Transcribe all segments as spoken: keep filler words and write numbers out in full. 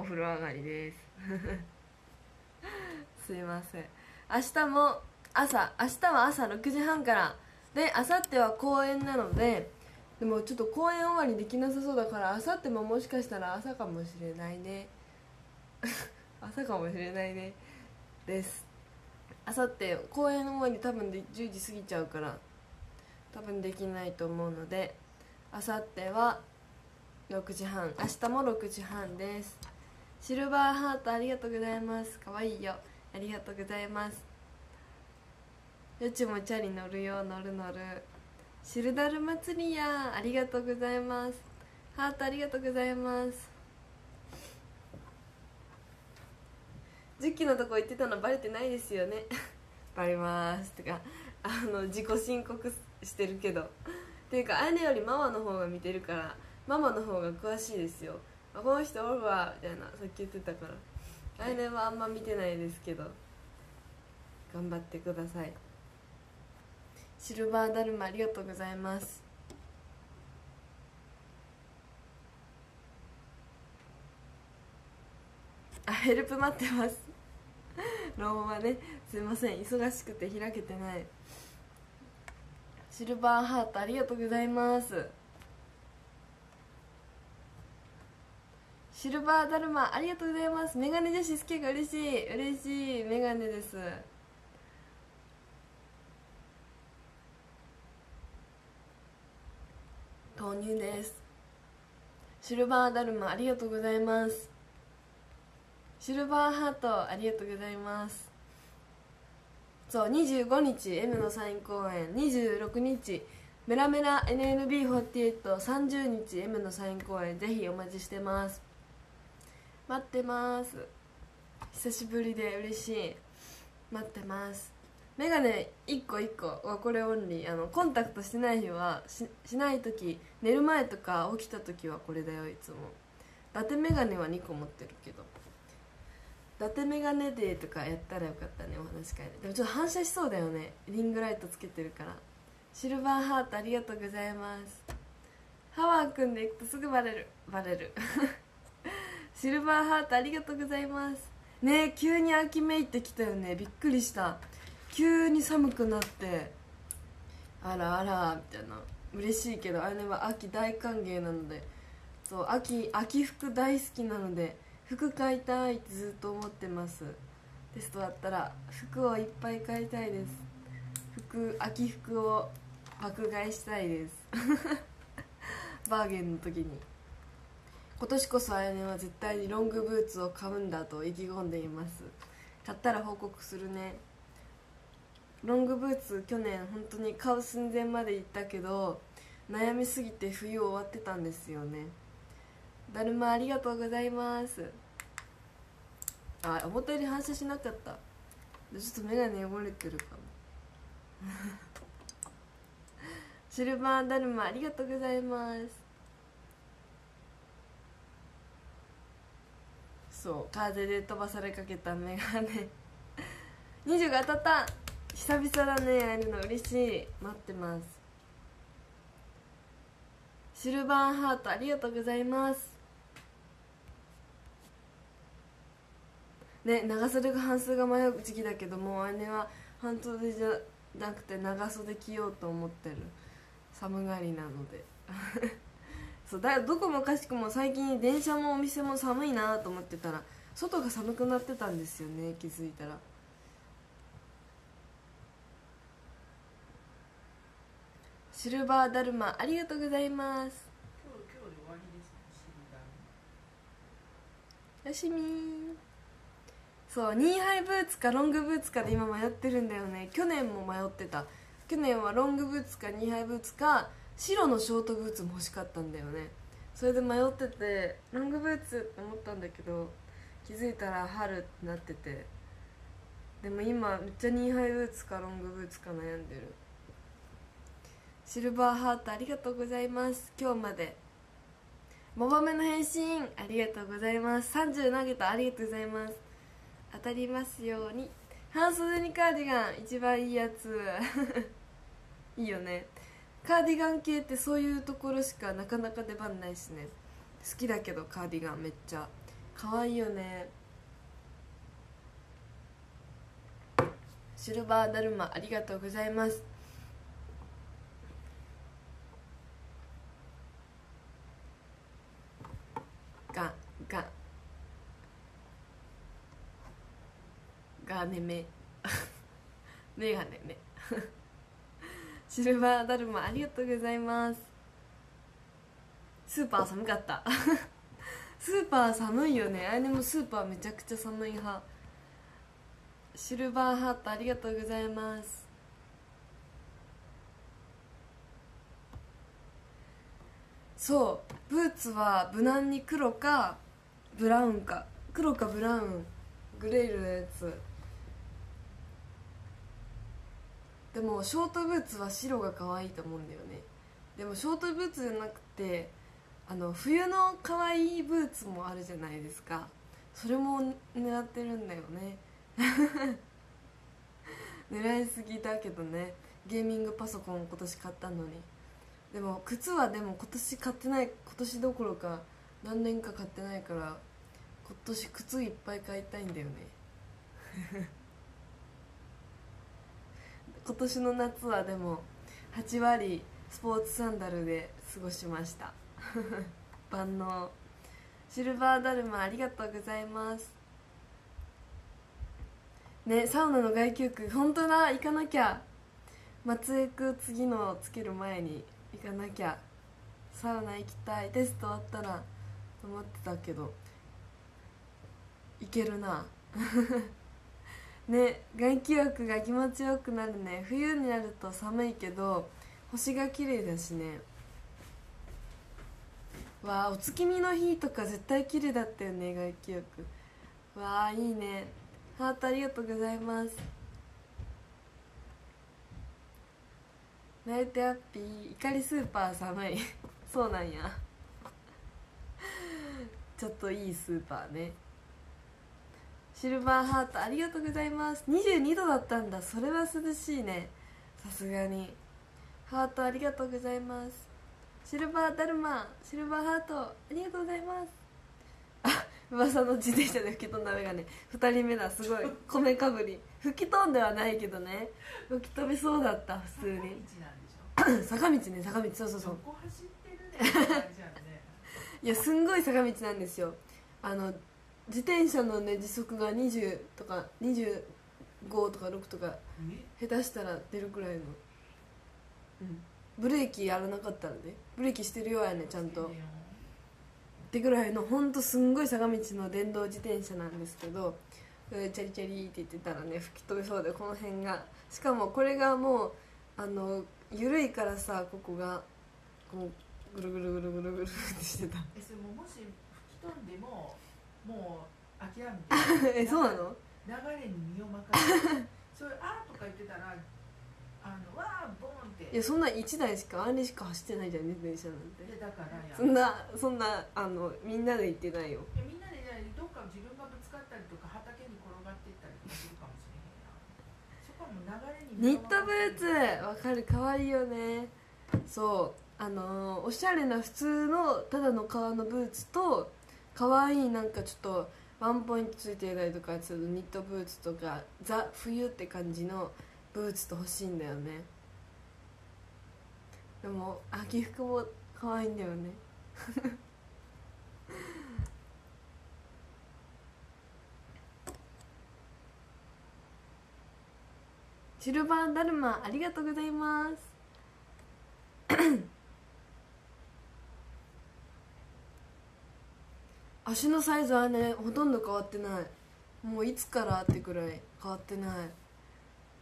風呂上がりですすいません。明日も朝明日は朝ろくじはんからで、明後日は公演なので、でもちょっと公演終わりできなさそうだから、明後日ももしかしたら朝かもしれないね朝かもしれないねです。明後日公演終わり多分でじゅうじ過ぎちゃうから多分できないと思うので、明後日はろくじはん、明日もろくじはんです。シルバーハートありがとうございます。かわいいよ、ありがとうございます。よちもチャリ乗るよ、乗る乗る。シルダル祭りや、ありがとうございます。ハートありがとうございます。じゅっきのとこ行ってたのバレてないですよねバレますとか、あの自己申告してるけどっていうか、あれよりママの方が見てるから、ママの方が詳しいですよ。あ、この人おるわみたいな、さっき言ってたから。あれはあんま見てないですけど、頑張ってください。シルバーダルマありがとうございます。あ、ヘルプ待ってますローンはね、すいません、忙しくて開けてない。シルバーハートありがとうございます。シルバーダルマありがとうございます。メガネ女子好きが嬉しい、嬉しい。メガネです。豆乳です。シルバーダルマありがとうございます。シルバーハートありがとうございます。そう、にじゅうごにち M のサイン公演、にじゅうろくにちメラメラ エヌエヌビーフォーティーエイト、さんじゅうにち M のサイン公演、ぜひお待ちしてます。待ってます。久しぶりで嬉しい。待ってます。メガネいっこいっこはこれオンリー。あのコンタクトしてない日は し, しないとき、寝る前とか起きたときはこれだよ、いつも。伊達メガネはにこ持ってるけど、伊達メガネデーとかやったらよかったね、お話し会で。でもちょっと反射しそうだよね、リングライトつけてるから。シルバーハートありがとうございます。ハワーくんで行くとすぐバレるバレるシルバーハートありがとうございますね。急に秋めいてきたよね、びっくりした。急に寒くなって、あらあらみたいな。嬉しいけど、あれは秋大歓迎なので、そう、秋秋服大好きなので、服買いたいってずっと思ってます。テストだったら服をいっぱい買いたいです。服、秋服を爆買いしたいですバーゲンの時に。今年こそあやねは絶対にロングブーツを買うんだと意気込んでいます。買ったら報告するね。ロングブーツ去年本当に買う寸前まで行ったけど、悩みすぎて冬終わってたんですよね。だるまありがとうございます。あ、思ったより反射しなかった。ちょっと眼鏡汚れてるかもシルバーだるまありがとうございます。そう、風で飛ばされかけた眼鏡にじゅうが当たった。久々だね、会えるの嬉しい。待ってます。シルバーハートありがとうございますね。長袖が半数が迷う時期だけど、もう姉は半袖じゃなくて長袖着ようと思ってる。寒がりなのでそうだ、どこもかしくも最近電車もお店も寒いなと思ってたら、外が寒くなってたんですよね、気づいたら。シルバーだるまありがとうございます。 今日今日で終わりですね、シルバー。 よしみー。そう、ニーハイブーツかロングブーツかで今迷ってるんだよね。去年も迷ってた。去年はロングブーツかニーハイブーツか白のショートブーツも欲しかったんだよね。それで迷ってて、ロングブーツって思ったんだけど、気づいたら春ってなってて、でも今めっちゃニーハイブーツかロングブーツか悩んでる。シルバーハートありがとうございます。今日までモバメの返信ありがとうございます。さんじゅう投げた、ありがとうございます。当たりますように。半袖にカーディガン一番いいやついいよね。カーディガン系ってそういうところしかなかなか出番ないしね。好きだけどカーディガンめっちゃかわいいよね。シルバーだるまありがとうございます。がががねめメガネねシルバーだるまありがとうございます。スーパー寒かったスーパー寒いよね。あれでもスーパーめちゃくちゃ寒い派。シルバーハートありがとうございます。そうブーツは無難に黒かブラウンか、黒かブラウングレールのやつ。でもショートブーツは白が可愛いと思うんだよね。でもショートブーツじゃなくてあの冬の可愛いブーツもあるじゃないですか。それも狙ってるんだよね狙いすぎだけどね。ゲーミングパソコン今年買ったのに。でも靴はでも今年買ってない。今年どころか何年か買ってないから今年靴いっぱい買いたいんだよね今年の夏はでもはち割スポーツサンダルで過ごしました万能。シルバーだるまありがとうございますね。サウナの外気浴本当だ、行かなきゃ。松江区次のつける前に行かなきゃ。サウナ行きたい。テスト終わったらと思ってたけど行けるなね、外気浴が気持ちよくなるね。冬になると寒いけど星が綺麗だしね。わあお月見の日とか絶対綺麗だったよね外気浴。わあいいね。ハートありがとうございます。ナイトハッピー怒りスーパー寒いそうなんやちょっといいスーパーね。シルバーハートありがとうございます。にじゅうにどだったんだ。それは涼しいねさすがに。ハートありがとうございます。シルバーだるまシルバーハートありがとうございます。あ噂の自転車で吹き飛んだメガネふたりめだ。すごい米かぶり吹き飛んではないけどね吹き飛びそうだった普通に坂道ね坂道そうそうそう。 横走ってるね感じやんねいやすんごい坂道なんですよ。あの自転車のね時速がにじゅうとかにじゅうごとかろくとか下手したら出るくらいの、うん、ブレーキやらなかったらねブレーキしてるようやねちゃんとってぐらいのほんとすんごい坂道の電動自転車なんですけど、チャリチャリって言ってたらね吹き飛びそうでこの辺が。しかもこれがもうあの緩いからさここがこうぐるぐるぐるぐるぐるってしてたえそれももし吹き飛んでももう諦めてえそうなの。 流れに身を任せてそれあーとか言ってたらあのわーボーンって。 いやそんないちだいしかあれしか走ってないじゃんね電車なんて。 でだからやそんなそんなあのみんなで行ってないよ。 みんなでじゃあどっか自分がぶつかったりとか畑に転がっていったりとかするかもしれへんな。そこはもう流れに身をニットブーツわかるかわいいよね。そうあのー、おしゃれな普通のただの革のブーツとかわいいなんかちょっとワンポイントついてたりとかするニットブーツとかザ冬って感じのブーツと欲しいんだよね。でも秋服もかわいいんだよねシルバーだるまありがとうございます足のサイズはねほとんど変わってない。もういつからってくらい変わってない。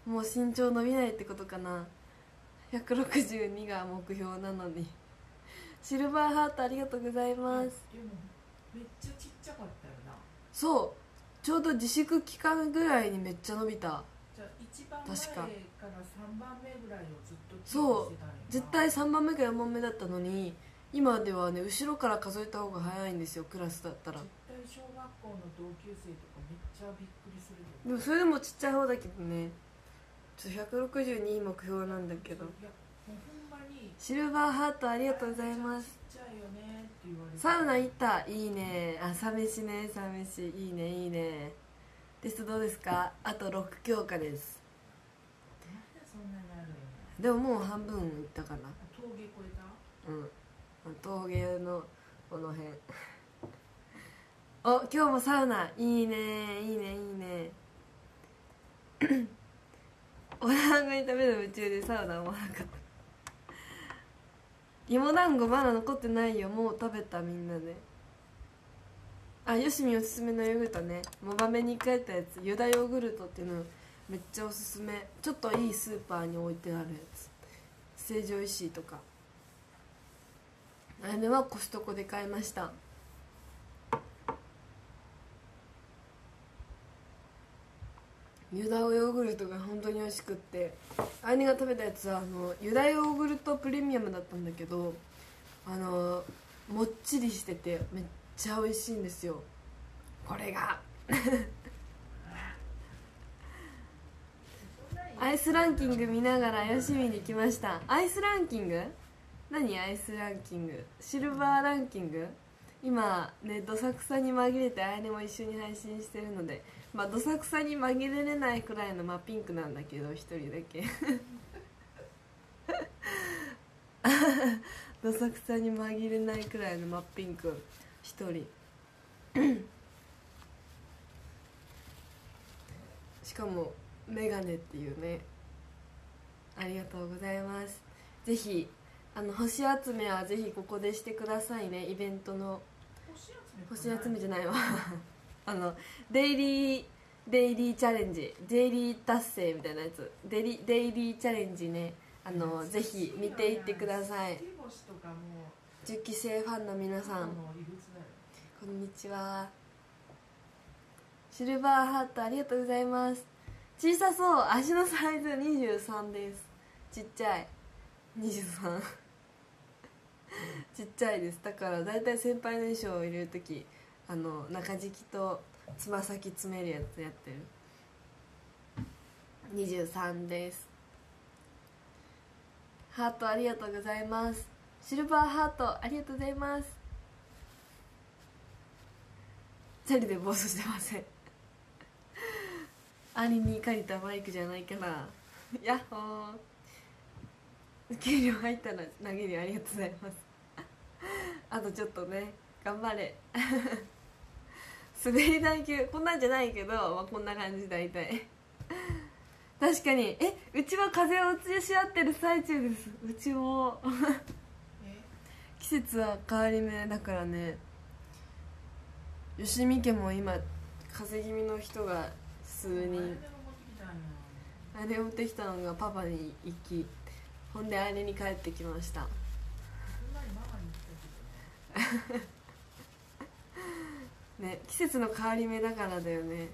もう身長伸びないってことかな。ひゃくろくじゅうにが目標なのに。シルバーハートありがとうございます。 でもめっちゃちっちゃかったよな。 そうちょうど自粛期間ぐらいにめっちゃ伸びた。 じゃあ一番前確かからさんばんめぐらいをずっとキーそうプしてたんやな。 絶対さんばんめかよんばんめだったのに今ではね後ろから数えた方が早いんですよクラスだったら。 絶対小学校の同級生とかめっちゃびっくりするでもそれでもちっちゃい方だけどね。ちょっとひゃくろくじゅうに目標なんだけど。 いやもうほんまにシルバーハートありがとうございます。 ちっちゃいよねって言われて、 サウナ行った。いいね。朝飯ね、朝飯いいねいいね。テストどうですか？あとろく教科です。 なんでそんなにあるんや。 でももう半分いったかな。 峠越えた。 うん峠のこの辺お、今日もサウナいいねいいねいいねお団子に食べる夢中でサウナもなかった。芋団子まだ残ってないよ。もう食べたみんなで。あ、よしみおすすめのヨーグルトね。もばめに帰ったやつ、ユダヨーグルトっていうのめっちゃおすすめ。ちょっといいスーパーに置いてあるやつ、成城石井とか。あれはコストコで買いました。ユダヨーグルトが本当に美味しくって、あいねが食べたやつはあのユダヨーグルトプレミアムだったんだけど、あのもっちりしててめっちゃ美味しいんですよ、これがアイスランキング見ながらよしみに来ました。アイスランキング何？アイスランキング、シルバーランキング。今ね、どさくさに紛れてあいねも一緒に配信してるので、まあどさくさに紛れれないくらいの真ピンクなんだけど、一人だけどさくさに紛れないくらいの真ピンク一人しかもメガネっていうね。ありがとうございます。ぜひあの星集めはぜひここでしてくださいね。イベントの星集めじゃないわあのデイリーデイリーチャレンジ、デイリー達成みたいなやつ、デリデイリーチャレンジね、あのぜひ見ていってください。じゅっきせいファンの皆さんこんにちは。シルバーハートありがとうございます。小さそう、足のサイズにじゅうさんです。ちっちゃいにじゅうさんちっちゃいです。だからだいたい先輩の衣装を入れるとき、あの中敷きとつま先詰めるやつやってる。にじゅうさんです。ハートありがとうございます。シルバーハートありがとうございます。チャリで暴走してません兄に借りたバイクじゃないからヤッホー。給料入ったら投げる。ありがとうございますあとちょっとね、頑張れ滑り台級こんなんじゃないけど、まあ、こんな感じ大体確かに。え、うちは風を移し合ってる最中です。うちも季節は変わり目だからね。吉見家も今風邪気味の人が数人。あれを持ってきたのがパパに行き、ほんであれに帰ってきましたね、季節の変わり目だからだよね。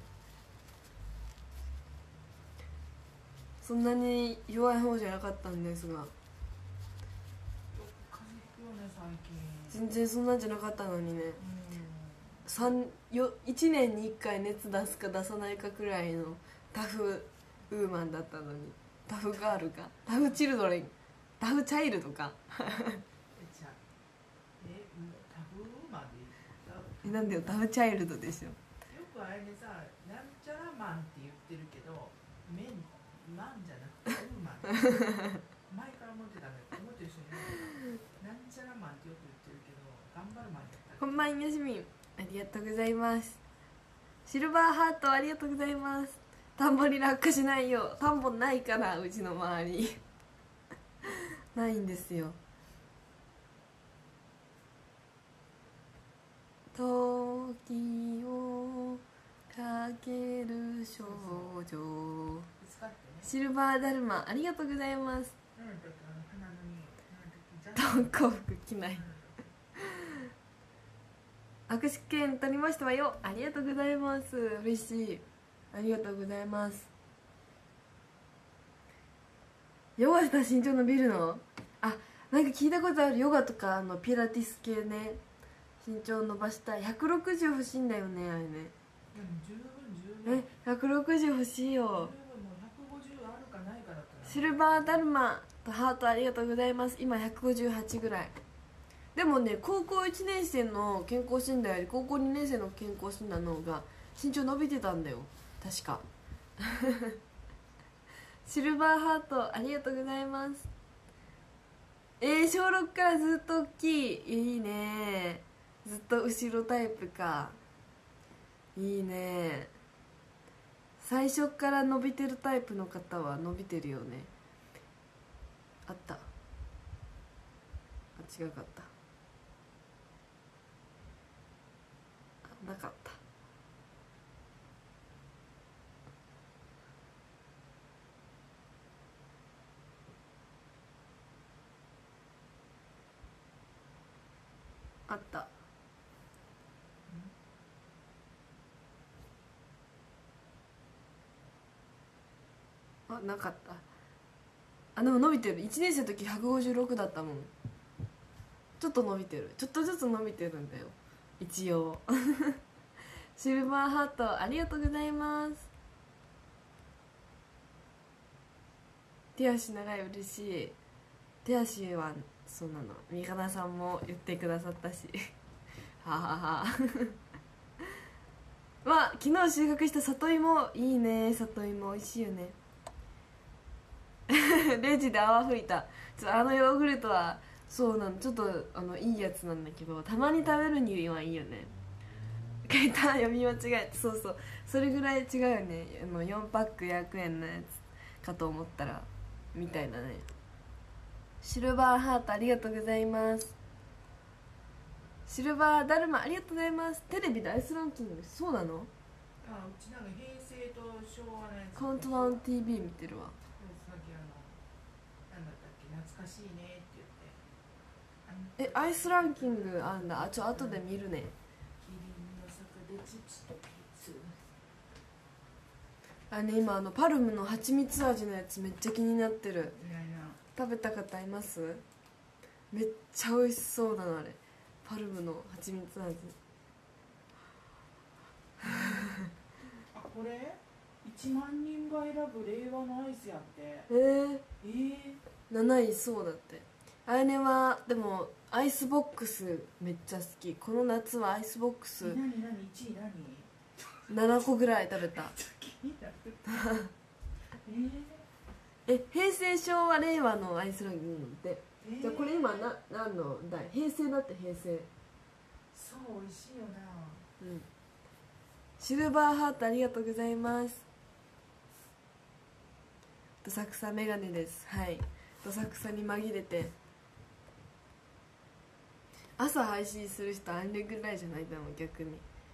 そんなに弱い方じゃなかったんですが、全然そんなんじゃなかったのにね。いちねんにいっかい熱出すか出さないかくらいのタフウーマンだったのに、タフガールか、タフチルドレン、タフチャイルドかえ、なんだよ、タフチャイルドでしょ。 よくあれでさ、なんちゃらマンって言ってるけど、メンマンじゃなくてウーマン前から思ってたんだけど、思ってる人いない。なんちゃらマンってよく言ってるけど、頑張るマンやった。 こんばんやしみん、ありがとうございます。シルバーハートありがとうございます。田んぼに落下しないよう。田んぼないから、うちの周りないんですよ。時をかける少女、シルバーだるまありがとうございます。登校服着ない握手券取りましたわよ。ありがとうございます。嬉しい、ありがとうございます。ヨガしたら身長伸びるの？あ、なんか聞いたことある。ヨガとかあのピラティス系ね、身長伸ばしたい。ひゃくろくじゅう欲しいんだよね、あれね。え、ひゃくろくじゅう欲しいよ。シルバーだるまとハートありがとうございます。今ひゃくごじゅうはちぐらい。 でもね、高校いちねん生の健康診断より高校にねん生の健康診断の方が身長伸びてたんだよ確かシルバーハートありがとうございます。えー、小ろくからずっと大きい。いいね。ずっと後ろタイプか。いいね。最初から伸びてるタイプの方は伸びてるよね。あった。あ、違うかった。あ、なかった。あった。あ、なかった。あ、でも伸びてる。いちねん生の時ひゃくごじゅうろくだったもん。ちょっと伸びてる。ちょっとずつ伸びてるんだよ一応シルバーハートありがとうございます。手足長い、嬉しい。手足はそうなの、三方さんも言ってくださったしはははわ、昨日収穫した里芋いいね。里芋美味しいよねレジで泡吹いた。ちょあのヨーグルトはそうなの、ちょっとあのいいやつなんだけど、たまに食べるにはいいよね。書いた、読み間違えて。そうそう、それぐらい違うよね。あのよんパックひゃくえんのやつかと思ったらみたいなね。シルバーハートありがとうございます。シルバーダルマありがとうございます。テレビでアイスランキング、そうなの？ あ、うちなんか平成と昭和のやつカウントダウン ティービー 見てるわ。 さっきあのなんだったっけ、懐かしいねってえ、 言って、 アイスランキングあんだ。あ、ちょ後で見るね。 キリンの坂でチプスとピーツ。 あね、今あのパルムの蜂蜜味のやつめっちゃ気になってる。 いやいや、 食べた方います？めっちゃ美味しそうだなあれ。パルムの蜂蜜味あ、これいちまんにんが選ぶ令和のアイスやって。 えー、 えー、 なないそうだって。あれねはでもアイスボックスめっちゃ好き。この夏はアイスボックス何何いちい何ななこぐらい食べた気になるえ、平成昭和令和のアイスランキングって、 えー、 じゃあこれ今な何の代？平成だって。平成。 そう美味しいよな。 うん。シルバーハートありがとうございます。どさくさメガネです。はい、どさくさに紛れて。朝配信する人あれぐらいじゃないだろう逆に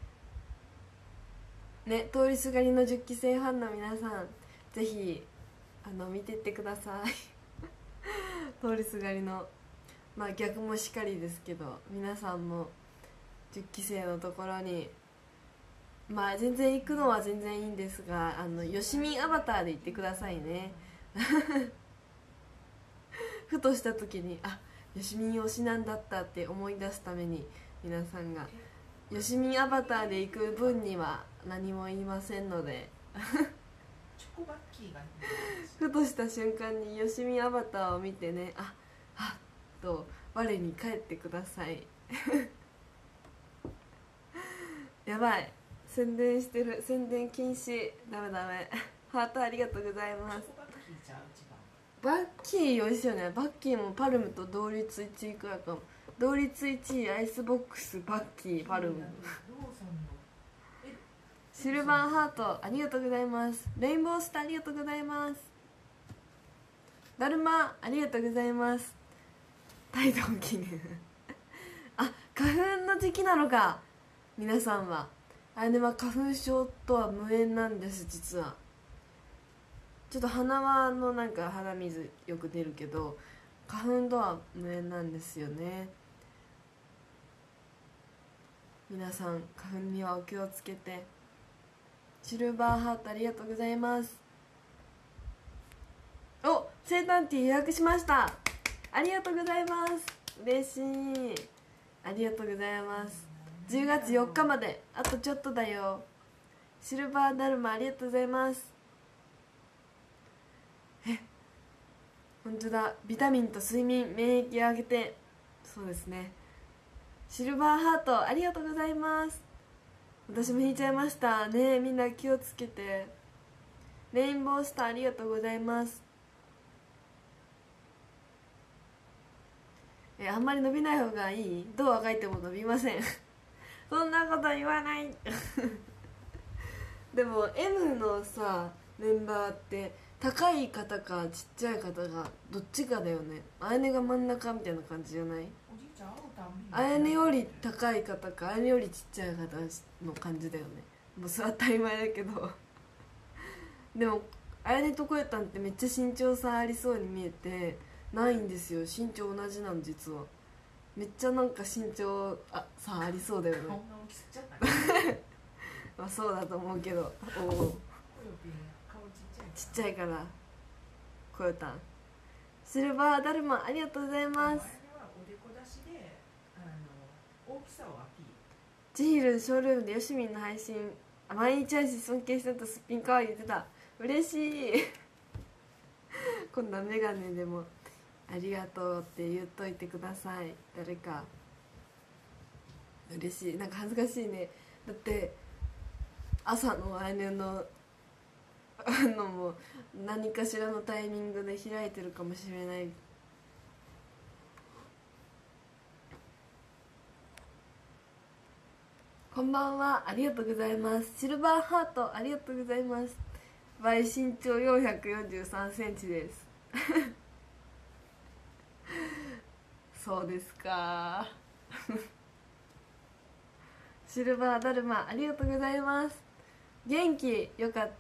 ね。通りすがりのじゅっきせいファンの皆さん、ぜひあの見てってください通りすがりの、まあ逆もしかりですけど、皆さんもじゅっきせいのところに、まあ全然行くのは全然いいんですが、あのよしみアバターで行ってくださいねふとした時に、あ、よしみん推しなんだったって思い出すために、皆さんがよしみんアバターで行く分には何も言いませんのでチョコバッキーがふとした瞬間によしみアバターを見てね、ああっと我に返ってくださいやばい、宣伝してる。宣伝禁止。ダメダメハートありがとうございます。 チョコバッキーちゃう一番。 バッキー美味しいよね。バッキーもパルムと同率いちいくらいかも。同率いちいアイスボックス、バッキー、パルム。 ローソンのシルバーハートありがとうございます。レインボースターありがとうございます。だるまありがとうございます。態度記念あ、花粉の時期なのか皆さんは。あれは花粉症とは無縁なんです実は。ちょっと鼻はのなんか鼻水よく出るけど、花粉とは無縁なんですよね。皆さん花粉にはお気をつけて。シルバーハートありがとうございます。お、生誕ティー予約しました。ありがとうございます。嬉しい。ありがとうございます。じゅうがつよっかまであとちょっとだよ。シルバーダルマありがとうございます。え、本当だ。ビタミンと睡眠、免疫を上げて、そうですね、 シルバーハートありがとうございます。私も引いちゃいましたね。みんな気をつけて。レインボースターありがとうございます。えあんまり伸びない方がいい。どうあがいても伸びませんそんなこと言わないでも エム のさメンバーって高い方かちっちゃい方がどっちかだよね。あやねが真ん中みたいな感じじゃない？ おじいちゃん会うたんびにあやねより高い方かあやねよりちっちゃい方の感じだよね。もうそれは当たり前だけどでもあやねとこえたんってめっちゃ身長差ありそうに見えてないんですよ。身長同じなの実は。めっちゃなんか身長あ差ありそうだよね。 こんな大きすぎちゃったねまあそうだと思うけどおおこよぴん顔ちっちゃいちっちゃいからこよたん。シルバーだるまありがとうございます。 あれはおでこ出しであの大きさをアピール。 ジヒルショールームでよしみんの配信毎日配信尊敬してたすっぴんかわいい言ってた。嬉しい今度はメガネでもありがとうって言っといてください。誰か嬉しい。なんか恥ずかしいね。だって朝のあやねのあのも何かしらのタイミングで開いてるかもしれない。こんばんはありがとうございます。シルバーハートありがとうございます。倍身長よんひゃくよんじゅうさんセンチですそうですかシルバーだるまありがとうございます。元気よかった。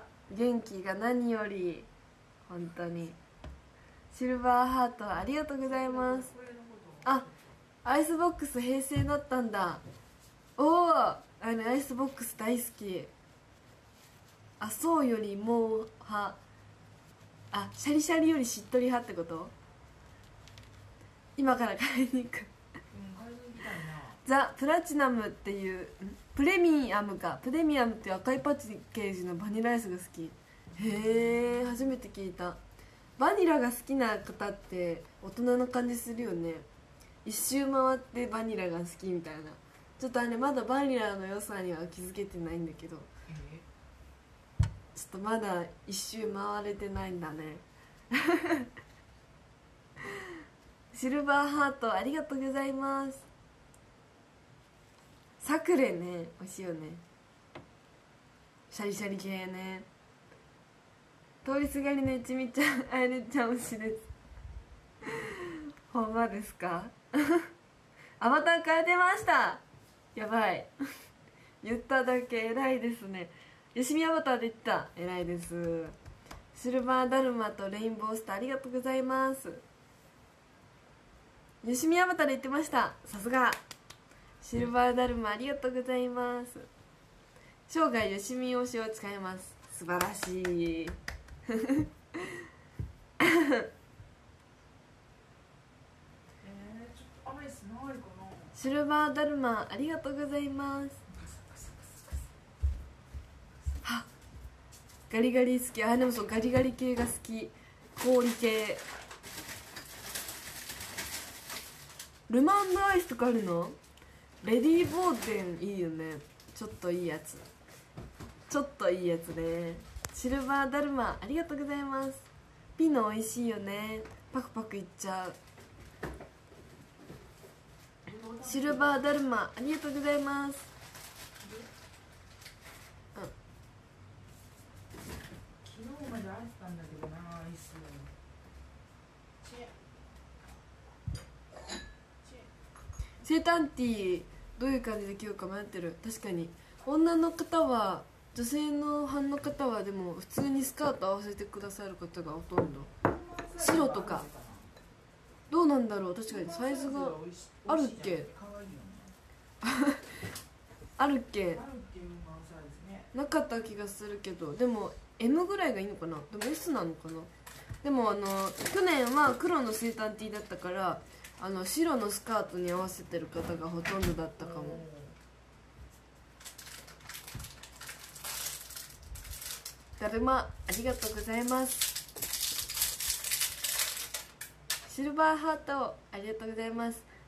元気が何より本当に。シルバーハートありがとうございます。あアイスボックス平成だったんだ。おおあのアイスボックス大好き。あそうよりもう派。あシャリシャリよりしっとり派ってこと。今から買いに行くザ・プラチナムっていうプレミアムかプレミアムっていう赤いパッケージのバニラアイスが好き。へえ初めて聞いた。バニラが好きな方って大人な感じするよね。一周回ってバニラが好きみたいな。ちょっとあれまだバニラの良さには気づけてないんだけど、ちょっとまだ一周回れてないんだねシルバーハートありがとうございます。サクレね美味しいよね。シャリシャリ系ね。通りすがりのちみちゃんあやねちゃん推しですほんまですかアバター変えてました。やばい言っただけ偉いですね。よしみアバターで言った。偉いです。シルバーだるまとレインボースターありがとうございます。よしみアバターで言ってました。さすが。シルバーだるまありがとうございます。生涯よしみ推しを使います。素晴らしいえー、ちょっとアイスないかな。 シルバーだるまありがとうございます。はガリガリ好き。あでもそうガリガリ系が好き。氷系。ルマンドアイスとかあるの。レディーボーテンいいよね。ちょっといいやつちょっといいやつね。シルバーだるまありがとうございます。ピノ美味しいよね。パクパクいっちゃう。シルバーだるまありがとうございます。うん昨日まであったんだけどなアイス。 セータンティーどういう感じで着ようか迷ってる。確かに女の方は女性の班の方はでも普通にスカート合わせてくださる方がほとんど。白とかどうなんだろう。確かにサイズがあるっけあるっけなかった気がするけど、でも エム ぐらいがいいのかな。でも エス なのかな。でもあの去年は黒のセータンティーだったからあの白のスカートに合わせてる方がほとんどだったかも。だるまありがとうございます。シルバーハートありがとうございます。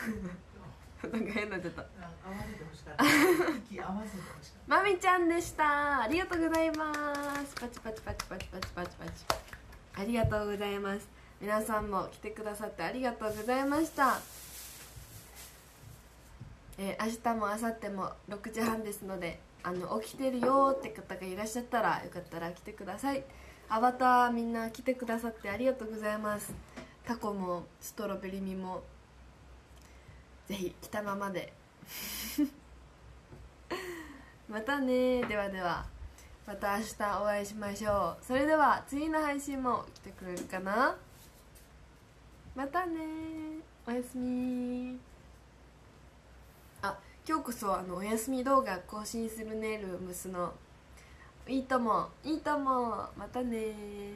なんか変なっちゃった。 合わせてほしかった息合わせてほしかったまみちゃんでした。ありがとうございます。パチパチパチパチパチパチパチ。ありがとうございます。 皆さんも来てくださってありがとうございました。えー、明日も明後日もろくじはんですので、あの起きてるよって方がいらっしゃったらよかったら来てください。アバターみんな来てくださってありがとうございます。タコもストロベリーミもぜひ来たままでまたね。ではではまた明日お会いしましょう。それでは次の配信も来てくれるかな。またね、おやすみ。あ、今日こそあのおやすみ動画更新するね。ルームスのいいともいいとも。またね。